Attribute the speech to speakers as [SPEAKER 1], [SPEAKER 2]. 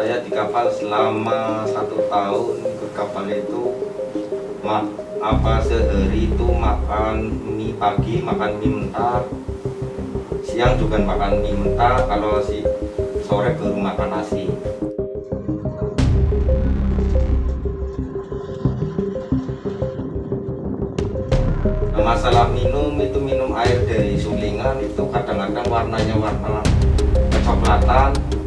[SPEAKER 1] Saya di kapal selama 1 tahun. Ikut kapal itu sehari itu makan mie pagi, makan mie mentah, siang juga makan mie mentah, kalau sore baru makan nasi. Masalah minum, itu minum air dari sulingan itu kadang-kadang warnanya warna kecoklatan,